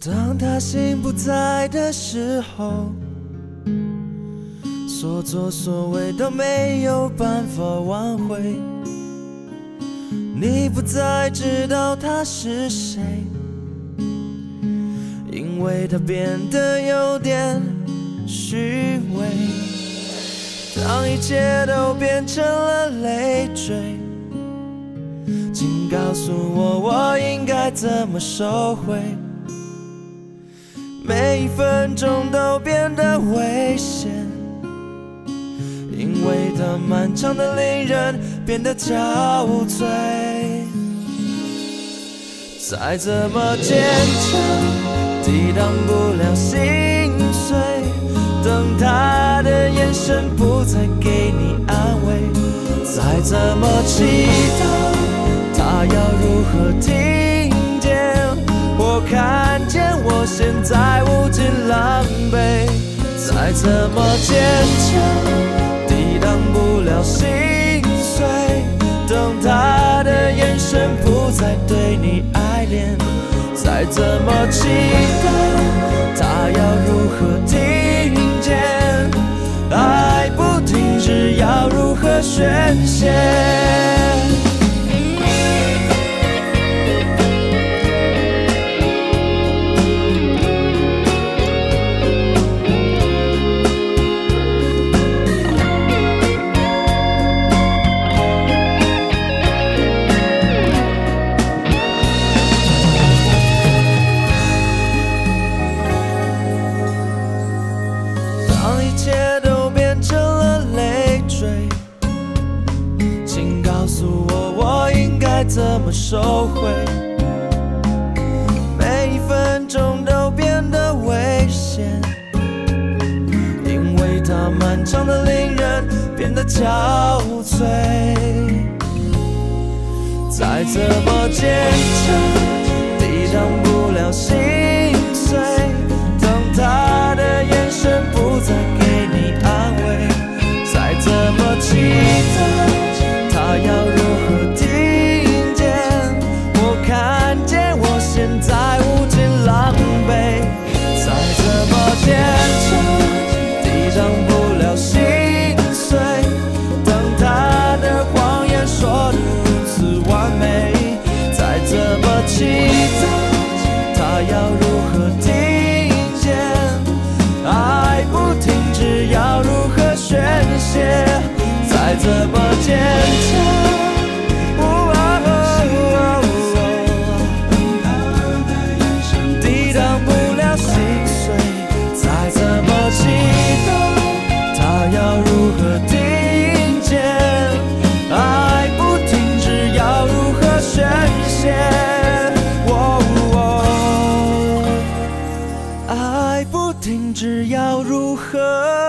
当他心不在的时候，所作所为都没有办法挽回。你不再知道他是谁，因为他变得有点虚伪。当一切都变成了累赘，请告诉我，我应该怎么收回？每一分钟都变得危险，因为它漫长的令人变得憔悴。再怎么坚强，抵挡不了心碎。等他的眼神不再给你安慰，再怎么祈祷，他要如何听见我看见我现在无尽狼狈？再怎么坚强，抵挡不了心碎。等他的眼神不再对你爱恋，再怎么祈祷，他要如何听见爱不停止，要如何宣泄？怎么收回？每一分钟都变得危险，因为它漫长的令人变得憔悴。再怎么坚强，抵挡不了心碎。等他的眼神不再给你安慰，再怎么祈祷，他要如何听？看见我现在无尽狼狈，再怎么坚强，抵挡不了心碎。当他的谎言说得如此完美，再怎么祈祷，他要如何听见爱不停止，要如何宣泄？再怎么坚强，祈祷，他要如何听见爱不停止，要如何宣泄？爱不停止，要如何